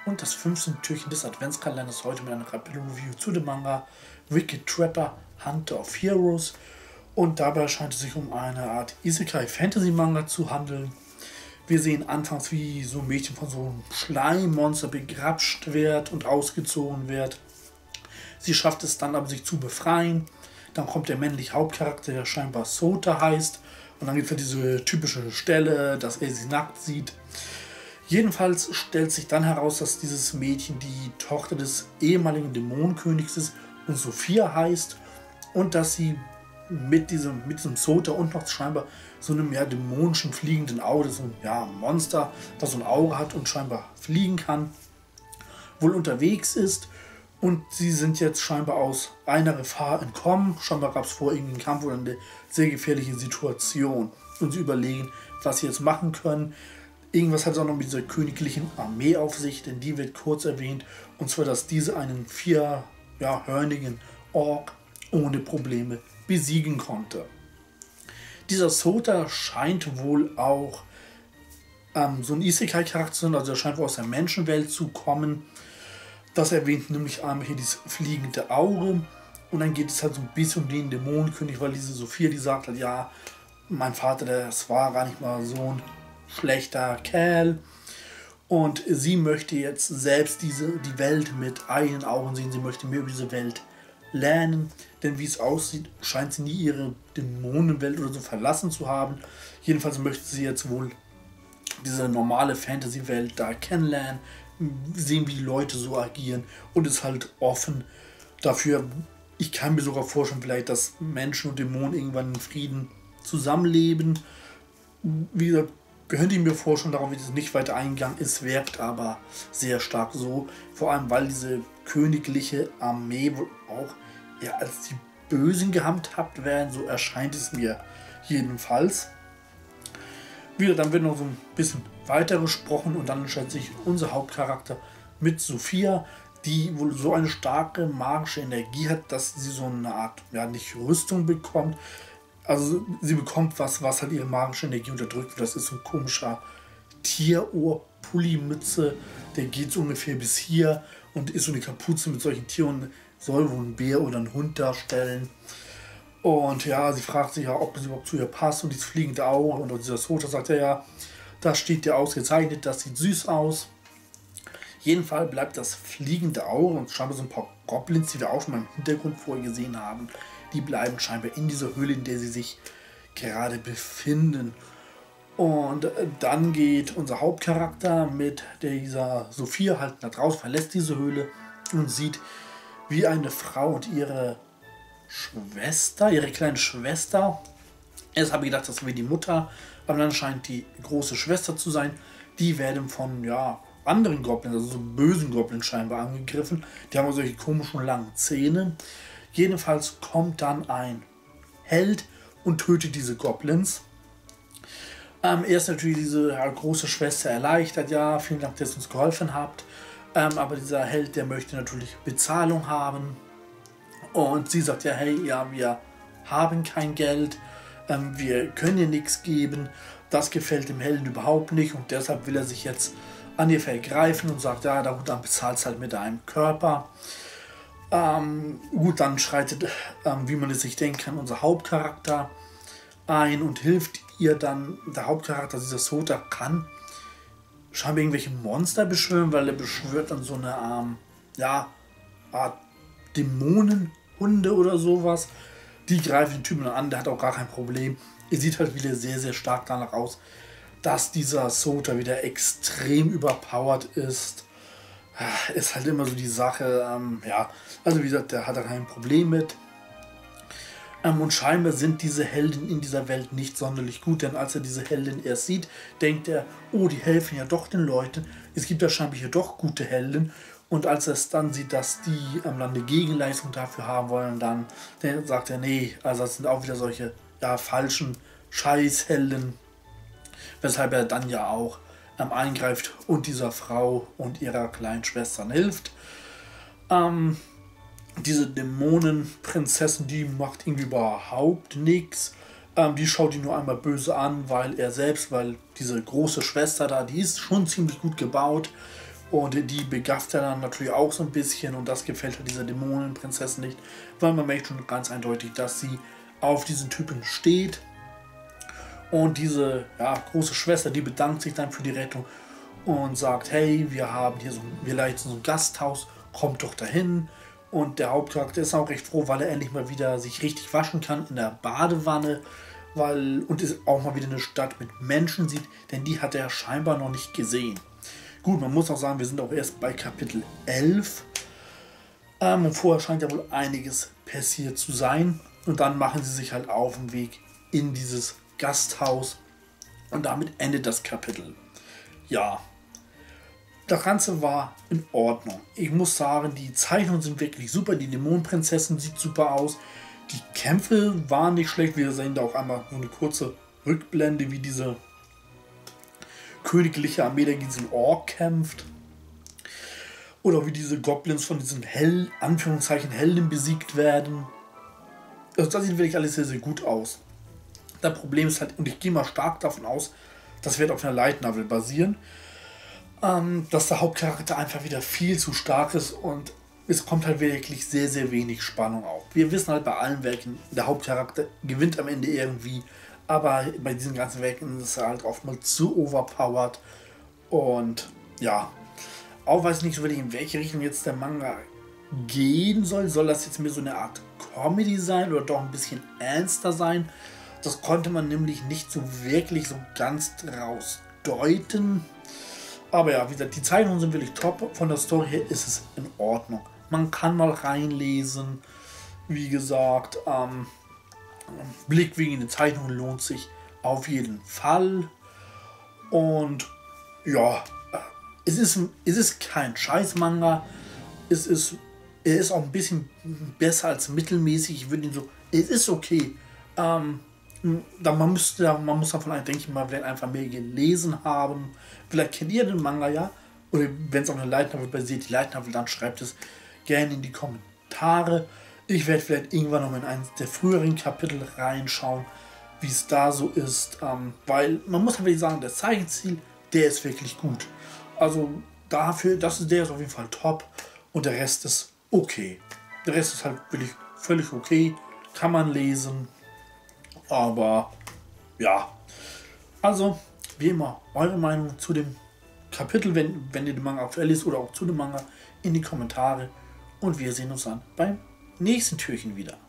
und das 15. Türchen des Adventskalenders heute mit einer Kapitel-Review zu dem Manga Wicked Trapper Hunter of Heroes. Und dabei scheint es sich um eine Art Isekai-Fantasy-Manga zu handeln. Wir sehen anfangs, wie so ein Mädchen von so einem Schleimmonster begrapscht wird und ausgezogen wird. Sie schafft es dann aber, sich zu befreien. Dann kommt der männliche Hauptcharakter, der scheinbar Sota heißt. Und dann gibt es diese typische Stelle, dass er sie nackt sieht. Jedenfalls stellt sich dann heraus, dass dieses Mädchen die Tochter des ehemaligen Dämonenkönigs ist und Sophia heißt. Und dass sie mit diesem Sota und noch scheinbar so einem dämonischen fliegenden Auge, so ein Monster, das so ein Auge hat und scheinbar fliegen kann, wohl unterwegs ist. Und sie sind jetzt scheinbar aus einer Gefahr entkommen. Scheinbar gab es vor irgendeinen Kampf oder eine sehr gefährliche Situation. Und sie überlegen, was sie jetzt machen können. Irgendwas hat es auch noch mit dieser königlichen Armee auf sich, denn die wird kurz erwähnt. Und zwar, dass diese einen vierhörnigen Ork ohne Probleme besiegen konnte. Dieser Sota scheint wohl auch so ein Isekai-Charakter zu sein, also er scheint wohl aus der Menschenwelt zu kommen. Das erwähnt nämlich einmal hier dieses fliegende Auge. Und dann geht es halt so ein bisschen um den Dämonenkönig, weil diese Sophia, die sagt halt, ja, mein Vater, das war gar nicht mal so ein schlechter Kerl. Und sie möchte jetzt selbst die Welt mit eigenen Augen sehen. Sie möchte mehr über diese Welt lernen. Denn wie es aussieht, scheint sie nie ihre Dämonenwelt oder so verlassen zu haben. Jedenfalls möchte sie jetzt wohl diese normale Fantasy-Welt da kennenlernen, sehen, wie die Leute so agieren und ist halt offen dafür. Ich kann mir sogar vorstellen, vielleicht, dass Menschen und Dämonen irgendwann in Frieden zusammenleben. Wie gesagt, könnte ich mir vorstellen, darauf wird es nicht weiter eingegangen. Es wirkt aber sehr stark so, vor allem weil diese königliche Armee wohl auch als die Bösen gehandhabt werden, so erscheint es mir jedenfalls. Dann wird noch so ein bisschen weiter gesprochen und dann stellt sich unser Hauptcharakter mit Sophia, die wohl so eine starke magische Energie hat, dass sie so eine Art, nicht Rüstung bekommt. Also sie bekommt was halt ihre magische Energie unterdrückt. Das ist so ein komischer Tierohr-Pulli-Mütze, der geht so ungefähr bis hier und ist so eine Kapuze mit solchen Tieren, soll wohl ein Bär oder ein Hund darstellen. Und sie fragt sich ob es überhaupt zu ihr passt und dieses fliegende Auge und dieser Sota sagt das steht dir ausgezeichnet, das sieht süß aus. Jedenfalls bleibt das fliegende Auge und scheinbar so ein paar Goblins, die wir auch schon mal im Hintergrund vorher gesehen haben, die bleiben scheinbar in dieser Höhle, in der sie sich gerade befinden. Und dann geht unser Hauptcharakter mit dieser Sophia halt nach draußen, verlässt diese Höhle und sieht, wie eine Frau und ihre kleine Schwester. Erst habe ich gedacht, das wäre die Mutter, aber dann scheint die große Schwester zu sein. Die werden von anderen Goblins, also so bösen Goblins scheinbar angegriffen. Die haben solche komischen langen Zähne. Jedenfalls kommt dann ein Held und tötet diese Goblins. Er ist natürlich diese große Schwester erleichtert. Ja, vielen Dank, dass ihr uns geholfen habt. Aber dieser Held, der möchte natürlich Bezahlung haben. Und sie sagt wir haben kein Geld, wir können ihr nichts geben. Das gefällt dem Helden überhaupt nicht und deshalb will er sich jetzt an ihr vergreifen und sagt, dann bezahlt es halt mit deinem Körper. Dann schreitet, wie man es sich denken kann, unser Hauptcharakter ein und hilft ihr dann. Der Hauptcharakter, dieser Sota, kann scheinbar irgendwelche Monster beschwören, weil er beschwört dann so eine Art Dämonenhunde oder sowas. Die greifen den Typen an, der hat auch gar kein Problem. Er sieht halt wieder sehr, sehr stark danach aus, dass dieser Sota wieder extrem überpowered ist. Ist halt immer so die Sache, also wie gesagt, der hat da kein Problem mit. Und scheinbar sind diese Helden in dieser Welt nicht sonderlich gut, denn als er diese Heldin erst sieht, denkt er, die helfen ja doch den Leuten. Es gibt ja scheinbar hier doch gute Helden. Und als er es dann sieht, dass die eine Gegenleistung dafür haben wollen, dann sagt er, nee, also das sind auch wieder solche falschen Scheißhelden. Weshalb er dann auch eingreift und dieser Frau und ihrer kleinen Schwester hilft. Diese Dämonenprinzessin, die macht irgendwie überhaupt nichts. Die schaut ihn nur einmal böse an, weil diese große Schwester da, die ist schon ziemlich gut gebaut. Und die begafft er dann natürlich auch so ein bisschen und das gefällt halt dieser Dämonenprinzessin nicht, weil man merkt schon ganz eindeutig, dass sie auf diesen Typen steht. Und diese große Schwester, die bedankt sich dann für die Rettung und sagt, hey, wir leiten so ein Gasthaus, kommt doch dahin. Und der Hauptcharakter ist auch recht froh, weil er endlich mal wieder sich richtig waschen kann in der Badewanne, und ist auch mal wieder eine Stadt mit Menschen sieht, denn die hat er scheinbar noch nicht gesehen. Gut, man muss auch sagen, wir sind auch erst bei Kapitel 11. Und vorher scheint ja wohl einiges passiert zu sein. Und dann machen sie sich halt auf den Weg in dieses Gasthaus. Und damit endet das Kapitel. Ja, das Ganze war in Ordnung. Ich muss sagen, die Zeichnungen sind wirklich super. Die Dämonenprinzessin sieht super aus. Die Kämpfe waren nicht schlecht. Wir sehen da auch einmal so eine kurze Rückblende, wie diese königliche Armee gegen diesen Ork kämpft. Oder wie diese Goblins von diesen Anführungszeichen Helden besiegt werden. Also das sieht wirklich alles sehr, sehr gut aus. Das Problem ist halt, und ich gehe mal stark davon aus, das wird auf einer Light Novel basieren, dass der Hauptcharakter einfach wieder viel zu stark ist und es kommt halt wirklich sehr, sehr wenig Spannung auf. Wir wissen halt bei allen Werken, der Hauptcharakter gewinnt am Ende irgendwie, aber bei diesen ganzen Werken ist er halt oftmals zu overpowered und ja, auch weiß ich nicht so wirklich, in welche Richtung jetzt der Manga gehen soll. Soll das jetzt mehr so eine Art Comedy sein oder doch ein bisschen ernster sein? Das konnte man nämlich nicht so wirklich so ganz draus deuten. Aber ja, wie gesagt, die Zeichnungen sind wirklich top. Von der Story her ist es in Ordnung. Man kann mal reinlesen. Wie gesagt, Blick wegen den Zeichnungen lohnt sich auf jeden Fall. Und ja, es ist kein Scheiß-Manga. Er ist auch ein bisschen besser als mittelmäßig. Ich würde ihn so, es ist okay. Man muss davon denke ich mal, vielleicht einfach mehr gelesen haben. Vielleicht kennt ihr den Manga ja. Oder wenn es auf eine Light Novel basiert, die Light Novel, dann schreibt es gerne in die Kommentare. Ich werde vielleicht irgendwann noch in eines der früheren Kapitel reinschauen, wie es da so ist. Weil man muss wirklich sagen, der Zeichenstil, der ist wirklich gut. Also der ist auf jeden Fall top. Und der Rest ist okay. Der Rest ist halt wirklich völlig okay. Kann man lesen. Aber ja, also wie immer, eure Meinung zu dem Kapitel, wenn ihr den Manga aktuell ist oder auch zu dem Manga, in die Kommentare. Und wir sehen uns dann beim nächsten Türchen wieder.